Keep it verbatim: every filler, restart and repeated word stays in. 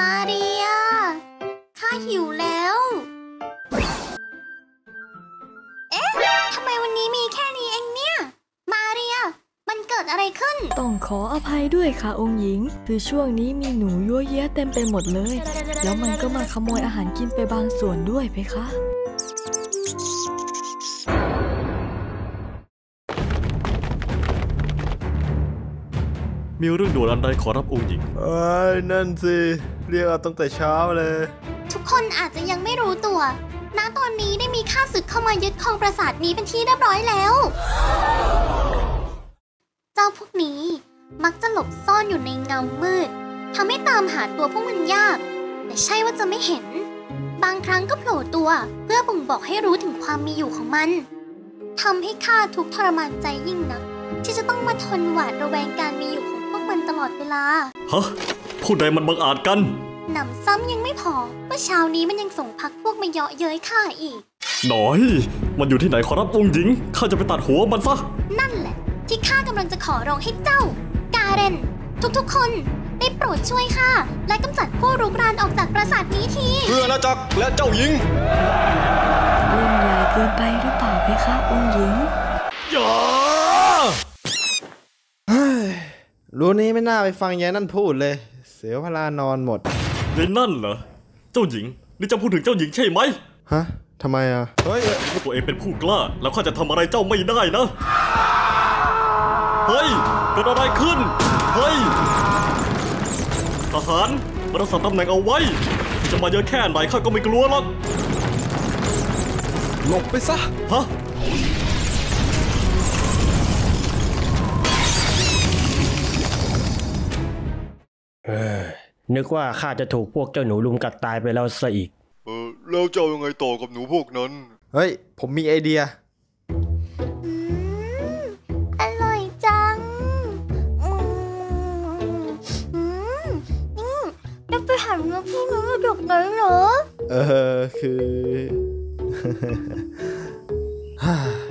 มาเรียข้าหิวแล้วเอ๊ะทำไมวันนี้มีแค่นี้เองเนี่ยมาเรียมันเกิดอะไรขึ้นต้องขออภัยด้วยค่ะองค์หญิงคือช่วงนี้มีหนูยั่วเย้ยเต็มไปหมดเลยแล้วมันก็มาขโมยอาหารกินไปบางส่วนด้วยเพคะมีเรื่องด่วนอันใดขอรับองค์หญิงเอ้ยนั่นสิเรียกเอาตั้งแต่เช้าเลยทุกคนอาจจะยังไม่รู้ตัวณตอนนี้ได้มีข้าศึกเข้ามายึดครองปราสาทนี้เป็นที่เรียบร้อยแล้วเจ้าพวกนี้มักจะหลบซ่อนอยู่ในเงามืดทำให้ตามหาตัวพวกมันยากแต่ใช่ว่าจะไม่เห็นบางครั้งก็โผล่ตัวเพื่อบ่งบอกให้รู้ถึงความมีอยู่ของมันทำให้ข้าทุกข์ทรมานใจยิ่งนักที่จะต้องมาทนหวาดระแวงการมีอยู่ของพวกมันตลอดเวลาฮะผู้ใดมันบังอาจกันหนำซ้ำยังไม่พอเมื่อเช้านี้มันยังส่งพักพวกมาเยาะเย้ยข้าอีกหน่อยมันอยู่ที่ไหนขอรับองค์หญิงข้าจะไปตัดหัวมันซะนั่นแหละที่ข้ากำลังจะขอร้องให้เจ้ากาเรนทุกๆคนได้โปรดช่วยข้าและกำจัดผู้รุกรานออกจากปราสาทนี้ทีเพื่ออาณาจักรและเจ้าหญิงเล่นใหญ่เกินไปหรือเปล่าเพคะองค์หญิงอย่ารู้นี้ไม่น่าไปฟังยายนั่นพูดเลยเสียเวลานอนหมดยายนั่นเหรอเจ้าหญิงนี่จะพูดถึงเจ้าหญิงใช่ไหมฮะทำไมอ่ะเฮ้ยตัวเองเป็นผู้กล้าแล้วข้าจะทำอะไรเจ้าไม่ได้นะเฮ้ยเกิดอะไรขึ้นเฮ้ยทหารมารักษาตำแหน่งเอาไว้จะมาเยอะแค่ไหนข้าก็ไม่กลัวหรอกหลบไปซะฮะเออนึกว่าข้าจะถูกพวกเจ้าหนูลุมกัดตายไปแล้วซะอีกเออแล้วเจ้ายังไงต่อกับหนูพวกนั้นเฮ้ยผมมีไอเดียอืมอร่อยจังอืมอืมอืมจะไปหาเนื้อพวกนั้นมาจากไหนเหรอเออคือ